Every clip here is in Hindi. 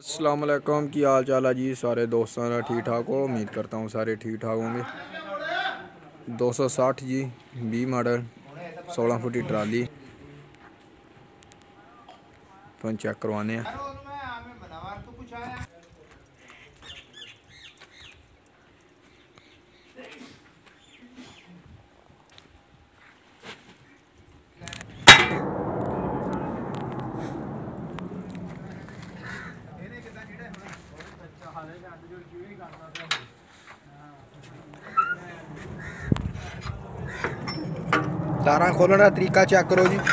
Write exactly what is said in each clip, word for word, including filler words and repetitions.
अस्सलाम वालेकुम, की हाल चाल है जी सारे दोस्तों का। ठीक ठाक हो, उम्मीद करता हूँ सारे ठीक ठाक होंगे। दो सौ साठ जी बी मॉडल सोलह फुटी ट्राली तो चेक करवाने हैं। तारा खोलने का तरीका चेक करो जी।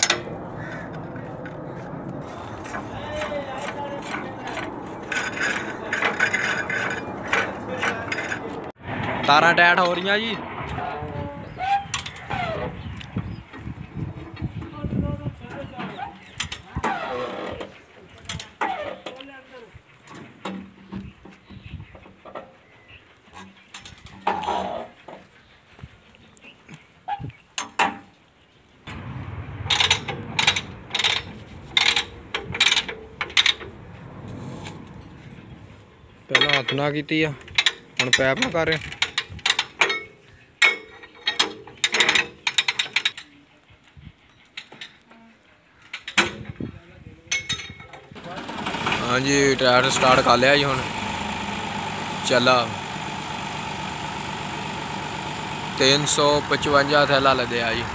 तारा टाइट हो रही जी। पहला हथ ना की हम पैप ना कर रहे। हाँ जी, टायर स्टार्ट कर लिया जी। हम चला तीन सौ पचवंजा थैला लदया जी।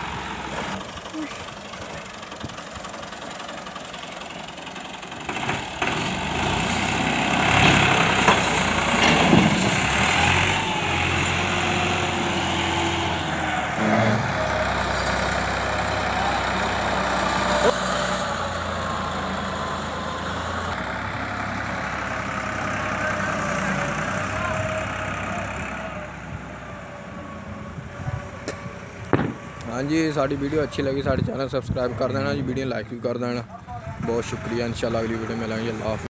हाँ जी, साड़ी वीडियो अच्छी लगी साढ़े चैनल सब्सक्राइब कर देना जी, वीडियो लाइक भी कर देना। बहुत शुक्रिया, इंशाल्लाह अगली वीडियो में मिलेंगे। अल्लाह हाफ़िज़।